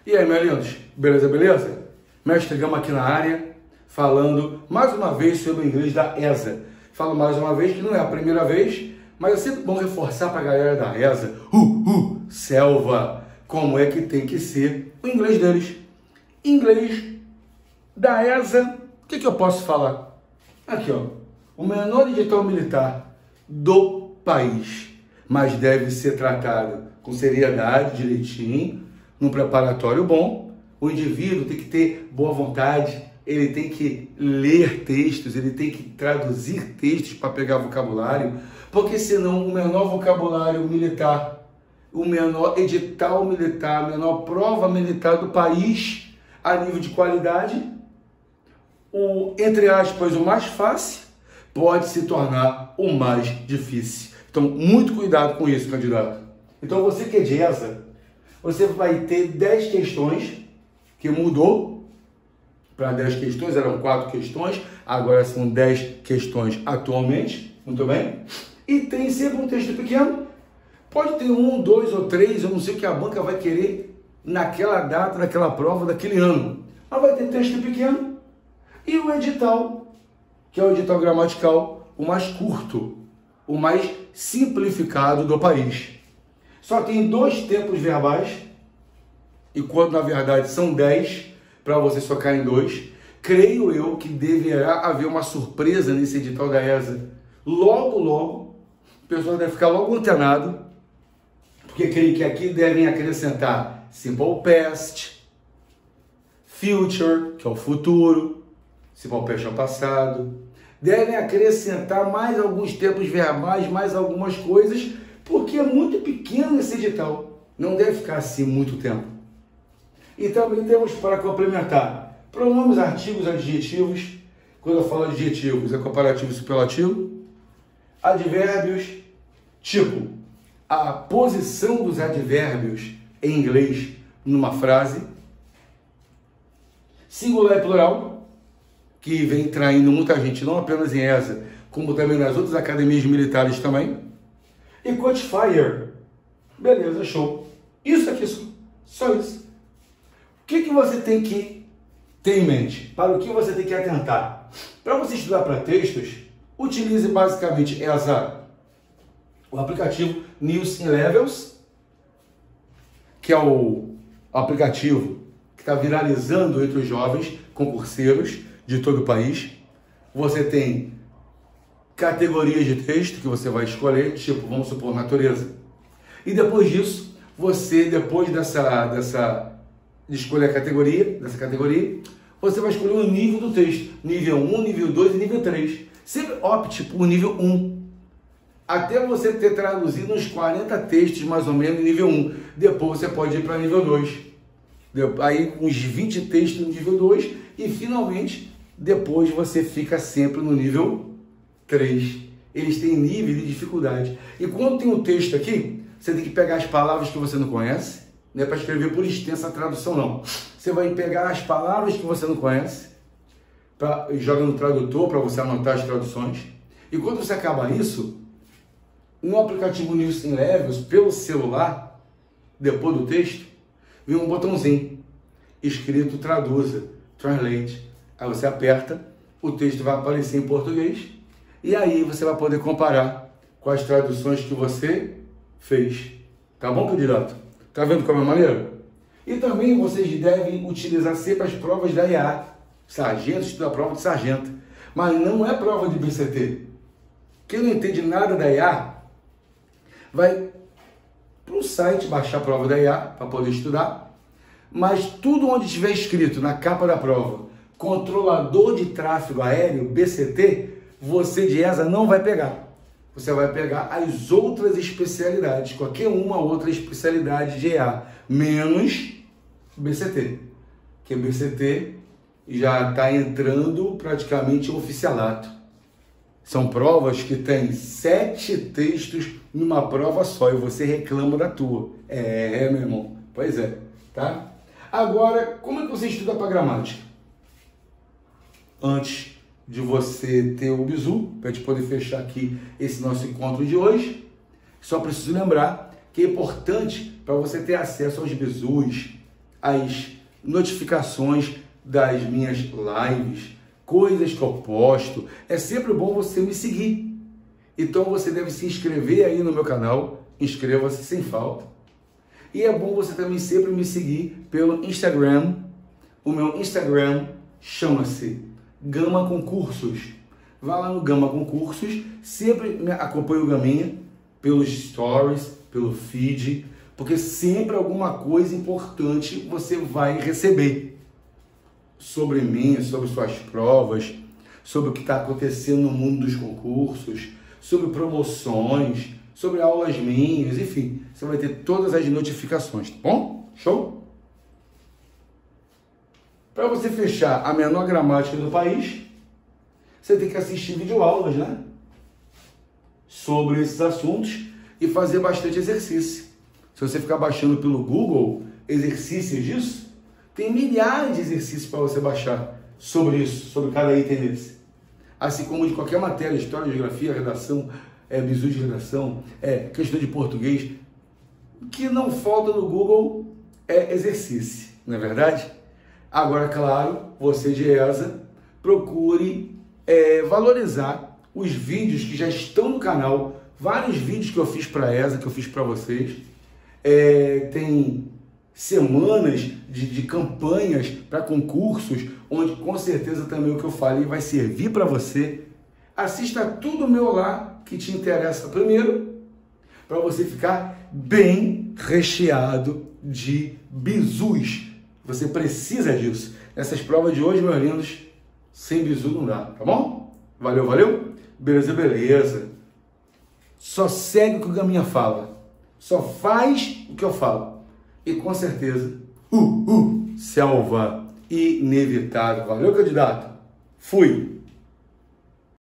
E aí, meus lindos? Beleza, beleza? Mestre Gama aqui na área, falando mais uma vez sobre o inglês da ESA. Falo mais uma vez que não é a primeira vez, mas é sempre bom reforçar para a galera da ESA, selva, como é que tem que ser o inglês deles. Inglês da ESA, o que eu posso falar? Aqui, ó, o menor edital militar do país, mas deve ser tratado com seriedade, direitinho, num preparatório bom. O indivíduo tem que ter boa vontade, ele tem que ler textos, ele tem que traduzir textos para pegar vocabulário, porque senão o menor vocabulário militar, o menor edital militar, a menor prova militar do país, a nível de qualidade, o, entre aspas, o mais fácil, pode se tornar o mais difícil. Então, muito cuidado com isso, candidato. Então, você que é de ESA, você vai ter 10 questões, que mudou para 10 questões, eram 4 questões, agora são 10 questões atualmente, muito bem? E tem sempre um texto pequeno, pode ter 1, 2 ou 3, eu não sei o que a banca vai querer naquela data, naquela prova, daquele ano. Mas vai ter texto pequeno e o edital, que é o edital gramatical, o mais curto, o mais simplificado do país. Só tem 2 tempos verbais, e quando na verdade são 10, para você focar em 2, creio eu que deverá haver uma surpresa nesse edital da ESA. Logo, o pessoal deve ficar logo antenado, porque creio que aqui devem acrescentar Simple Past, Future, que é o futuro, Simple Past é o passado, devem acrescentar mais alguns tempos verbais, mais algumas coisas, porque é muito pequeno esse edital, não deve ficar assim muito tempo. E também temos para complementar pronomes, artigos, adjetivos. Quando eu falo adjetivos, é comparativo e superlativo. Advérbios, tipo a posição dos advérbios em inglês numa frase. Singular e plural, que vem traindo muita gente, não apenas em ESA, como também nas outras academias militares também. E quantifier. Beleza, show. Isso aqui, só isso. O que você tem que ter em mente? Para o que você tem que atentar? Para você estudar para textos, utilize basicamente o aplicativo News in Levels, que é o aplicativo que está viralizando entre os jovens concurseiros de todo o país. Você tem categorias de texto que você vai escolher, tipo, vamos supor, natureza. E depois disso, você, depois de escolher a categoria, você vai escolher o nível do texto. Nível 1, nível 2 e nível 3. Sempre opte por nível 1. Até você ter traduzido uns 40 textos, mais ou menos, em nível 1. Depois você pode ir para nível 2. Aí uns 20 textos no nível 2. E finalmente, depois você fica sempre no nível 3. Eles têm nível de dificuldade. E quando tem um texto aqui, você tem que pegar as palavras que você não conhece. Não é para escrever por extensa tradução, não. Você vai pegar as palavras que você não conhece, joga no tradutor para você anotar as traduções. E quando você acabar isso, no aplicativo News in Levels, pelo celular, depois do texto, vem um botãozinho escrito Traduza, Translate. Aí você aperta, o texto vai aparecer em português, e aí você vai poder comparar com as traduções que você fez. Tá bom, candidato? Tá vendo como é maneiro? E também vocês devem utilizar sempre as provas da IA. Sargento estuda a prova de sargento. Mas não é prova de BCT. Quem não entende nada da IA, vai para o site baixar a prova da IA para poder estudar. Mas tudo onde estiver escrito na capa da prova, controlador de tráfego aéreo, BCT, você de ESA não vai pegar. Você vai pegar as outras especialidades, qualquer uma outra especialidade de EA, menos BCT. Que BCT já está entrando praticamente em oficialato. São provas que tem 7 textos numa prova só e você reclama da tua. Meu irmão. Pois é, tá? Agora, como é que você estuda para gramática? Antes de você ter o bizu, para a gente poder fechar aqui esse nosso encontro de hoje, só preciso lembrar que é importante para você ter acesso aos bizus, as notificações das minhas lives, coisas que eu posto. É sempre bom você me seguir. Então você deve se inscrever aí no meu canal, inscreva-se sem falta. E é bom você também sempre me seguir pelo Instagram. O meu Instagram chama-se Gama Concursos. Vá lá no Gama Concursos, sempre acompanhe o Gaminha pelos stories, pelo feed, porque sempre alguma coisa importante você vai receber sobre mim, sobre suas provas, sobre o que está acontecendo no mundo dos concursos, sobre promoções, sobre aulas minhas, enfim, você vai ter todas as notificações, tá bom? Show? Para você fechar a menor gramática do país, você tem que assistir videoaulas, né? Sobre esses assuntos e fazer bastante exercício. Se você ficar baixando pelo Google exercícios disso, tem milhares de exercícios para você baixar sobre isso, sobre cada item desse. Assim como de qualquer matéria, história, geografia, redação, bizu de redação, questão de português. O que não falta no Google é exercício, não é verdade? Agora, claro, você de ESA, procure valorizar os vídeos que já estão no canal, vários vídeos que eu fiz para a ESA, que eu fiz para vocês. Tem semanas de campanhas para concursos, onde com certeza também o que eu falei vai servir para você. Assista tudo meu lá que te interessa primeiro, para você ficar bem recheado de bizus. Você precisa disso. Nessas provas de hoje, meus lindos, sem bizu não dá, tá bom? Valeu, valeu? Beleza, beleza. Só segue o que o Gaminha fala. Só faz o que eu falo. E com certeza, selva inevitável. Valeu, candidato? Fui!